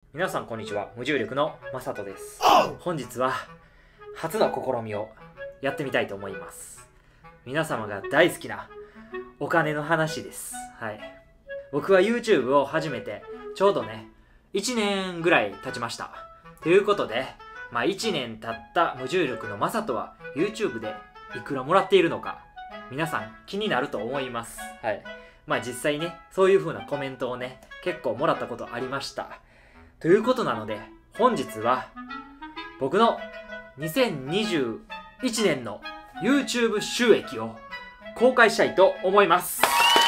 皆さんこんにちは。無重力のまさとです。本日は初の試みをやってみたいと思います。皆様が大好きなお金の話です。はい。僕は YouTube を始めてちょうどね、1年ぐらい経ちました。ということで、1年経った無重力のまさとは YouTube でいくらもらっているのか、皆さん気になると思います。はい。実際ね、そういう風なコメントをね、結構もらったことありました。ということなので、本日は僕の2021年の YouTube 収益を公開したいと思います。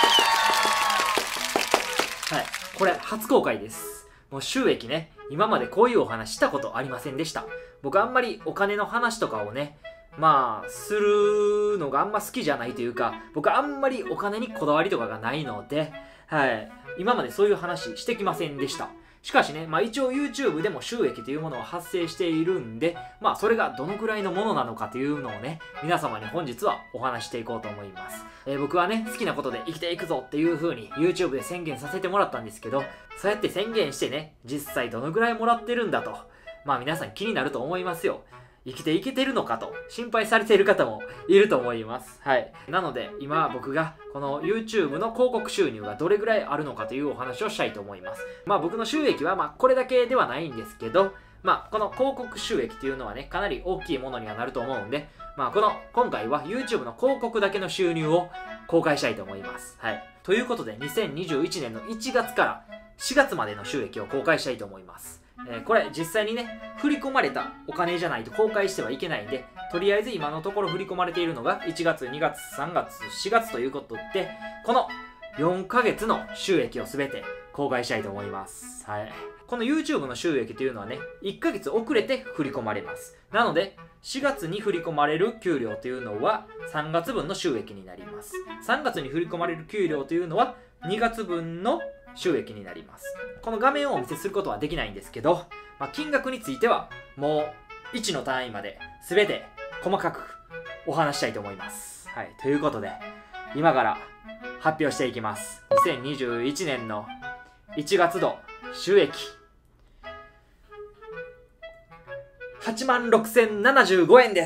はい。これ初公開です。もう収益ね、今までこういうお話したことありませんでした。僕あんまりお金の話とかをね、するのがあんま好きじゃないというか、僕あんまりお金にこだわりとかがないので、はい。今までそういう話してきませんでした。しかしね、一応 YouTube でも収益というものは発生しているんで、それがどのくらいのものなのかというのをね、皆様に本日はお話していこうと思います。僕はね、好きなことで生きていくぞっていう風に YouTube で宣言させてもらったんですけど、そうやって宣言してね、実際どのくらいもらってるんだと、皆さん気になると思いますよ。生きていけてるのかと心配されている方もいると思います。はい。なので、今僕がこの YouTube の広告収入がどれぐらいあるのかというお話をしたいと思います。僕の収益はこれだけではないんですけど、この広告収益というのはね、かなり大きいものにはなると思うんで、今回は YouTube の広告だけの収入を公開したいと思います。はい。ということで、2021年の1月から4月までの収益を公開したいと思います。これ実際にね、振り込まれたお金じゃないと公開してはいけないんで、とりあえず今のところ振り込まれているのが1月、2月、3月、4月ということで、この4ヶ月の収益をすべて公開したいと思います。はい。この YouTube の収益というのはね、1ヶ月遅れて振り込まれます。なので、4月に振り込まれる給料というのは3月分の収益になります。3月に振り込まれる給料というのは2月分の収益になります。この画面をお見せすることはできないんですけど、金額についてはもう1の単位まで全て細かくお話したいと思います。はい。ということで、今から発表していきます。2021年の1月度収益。86,075 円です。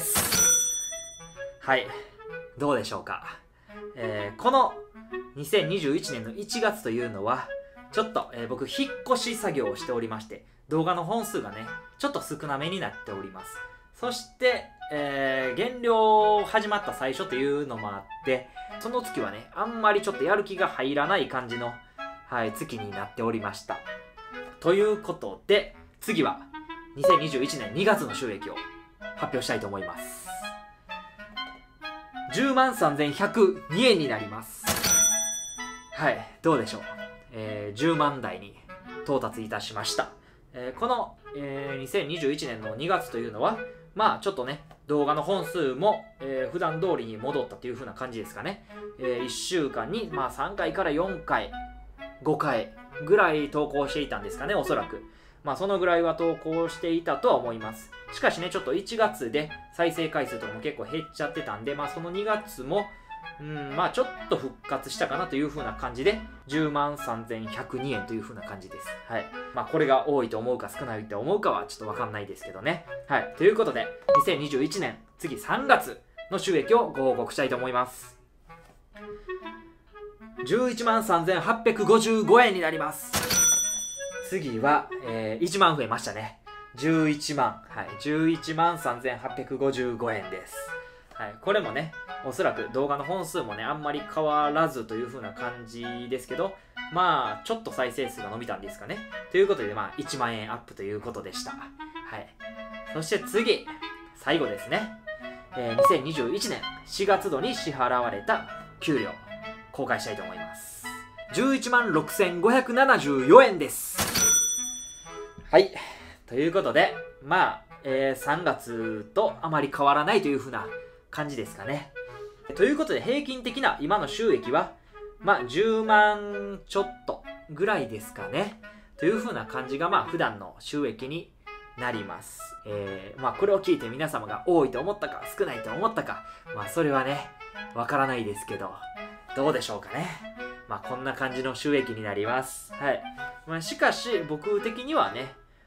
はい。どうでしょうか。この2021年の1月というのは、ちょっと、僕、引っ越し作業をしておりまして、動画の本数がね、ちょっと少なめになっております。そして、減量始まった最初というのもあって、その月はね、あんまりちょっとやる気が入らない感じの、月になっておりました。ということで、次は、2021年2月の収益を発表したいと思います。103,102 円になります。はい、どうでしょう。10万台に到達いたしました。この、2021年の2月というのは、ちょっとね、動画の本数も、普段通りに戻ったという風な感じですかね。1週間に、3回から4回、5回ぐらい投稿していたんですかね、おそらく。そのぐらいは投稿していたとは思います。しかしね、ちょっと1月で再生回数とかも結構減っちゃってたんで、その2月も、ちょっと復活したかなという風な感じで、103,102 円という風な感じです。はい。これが多いと思うか少ないと思うかはちょっとわかんないですけどね。はい。ということで、2021年、次3月の収益をご報告したいと思います。113,855 円になります。次は、1万増えましたね。11万。はい。113,855 円です。はい。これもね、おそらく動画の本数もね、あんまり変わらずという風な感じですけど、ちょっと再生数が伸びたんですかね。ということで、1万円アップということでした。はい。そして次、最後ですね。2021年4月度に支払われた給料、公開したいと思います。116,574 円です。はい。ということで、3月とあまり変わらないという風な感じですかね。ということで、平均的な今の収益は、10万ちょっとぐらいですかね。という風な感じが、普段の収益になります。これを聞いて皆様が多いと思ったか、少ないと思ったか、それはね、わからないですけど、どうでしょうかね。こんな感じの収益になります。はい。しかし、僕的にはね、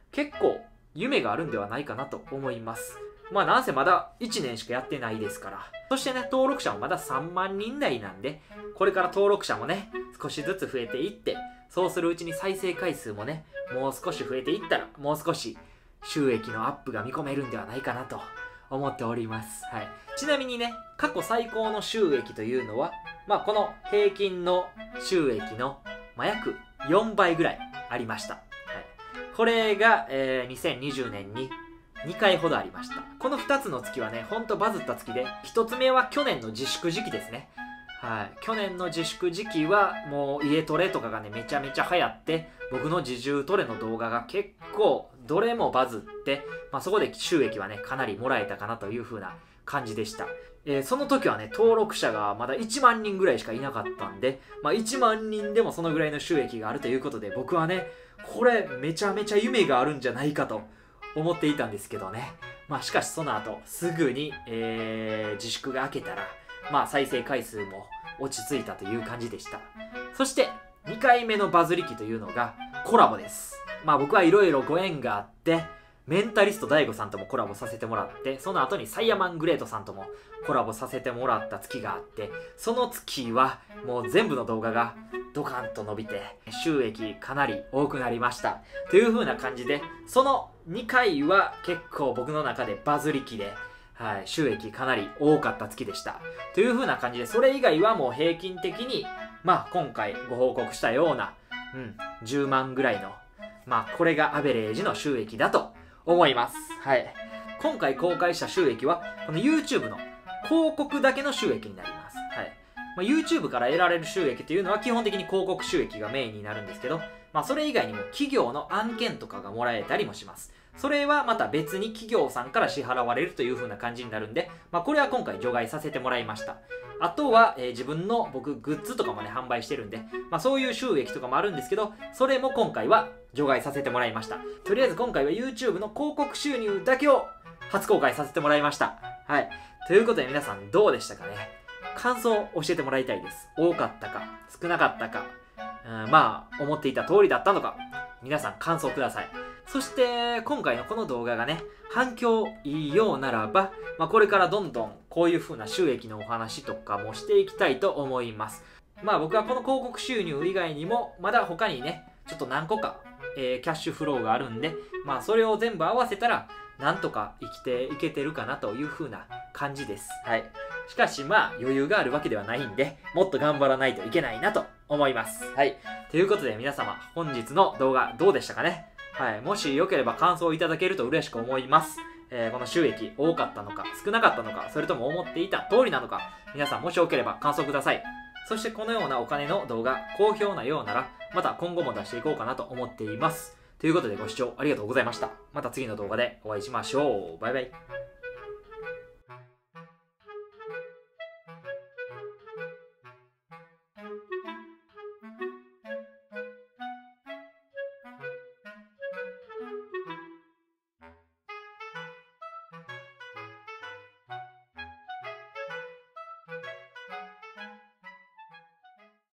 結構夢があるんではないかなと思います。まあなんせまだ1年しかやってないですから。そしてね、登録者もまだ3万人台なんで、これから登録者もね、少しずつ増えていって、そうするうちに再生回数もね、もう少し増えていったら、もう少し収益のアップが見込めるんではないかなと思っております。はい。ちなみにね、過去最高の収益というのは、まあこの平均の収益の、約4倍ぐらいありました。はい。これが、2020年に2回ほどありました。この2つの月はね、ほんとバズった月で、1つ目は去年の自粛時期ですね。はい。去年の自粛時期は、もう家トレとかがね、めちゃめちゃ流行って、僕の自重トレの動画が結構、どれもバズって、まあそこで収益はね、かなりもらえたかなという風な感じでした。その時はね、登録者がまだ1万人ぐらいしかいなかったんで、まあ1万人でもそのぐらいの収益があるということで、僕はね、これめちゃめちゃ夢があるんじゃないかと思っていたんですけどね。まあしかしその後、すぐに、自粛が明けたら、まあ再生回数も落ち着いたという感じでした。そして2回目のバズり期というのがコラボです。まあ僕はいろいろご縁があって、メンタリスト DAIGO さんともコラボさせてもらって、その後にサイヤマングレートさんともコラボさせてもらった月があって、その月はもう全部の動画がドカンと伸びて、収益かなり多くなりました。という風な感じで、その2回は結構僕の中でバズり期で、はい、収益かなり多かった月でした。という風な感じで、それ以外はもう平均的に、まあ今回ご報告したような、10万ぐらいの、まあこれがアベレージの収益だと思います。はい。今回公開した収益は、この YouTube の広告だけの収益になります。はい。まあ、YouTube から得られる収益というのは基本的に広告収益がメインになるんですけど、まあそれ以外にも企業の案件とかがもらえたりもします。それはまた別に企業さんから支払われるという風な感じになるんで、まあこれは今回除外させてもらいました。あとは、自分の僕グッズとかもね販売してるんで、まあそういう収益とかもあるんですけど、それも今回は除外させてもらいました。とりあえず今回は YouTube の広告収入だけを初公開させてもらいました。はい。ということで皆さんどうでしたかね。感想を教えてもらいたいです。多かったか、少なかったか、まあ思っていた通りだったのか、皆さん感想ください。そして今回のこの動画がね、反響いいようならば、まあ、これからどんどんこういう風な収益のお話とかもしていきたいと思います。まあ僕はこの広告収入以外にもまだ他にね、ちょっと何個か、キャッシュフローがあるんで、まあそれを全部合わせたらなんとか生きていけてるかなという風な感じです。はい。しかしまあ余裕があるわけではないんで、もっと頑張らないといけないなと思います。はい。ということで皆様、本日の動画どうでしたかね。はい。もしよければ感想をいただけると嬉しく思います。この収益多かったのか少なかったのか、それとも思っていた通りなのか、皆さんもしよければ感想ください。そしてこのようなお金の動画好評なようなら、また今後も出していこうかなと思っています。ということでご視聴ありがとうございました。また次の動画でお会いしましょう。バイバイ。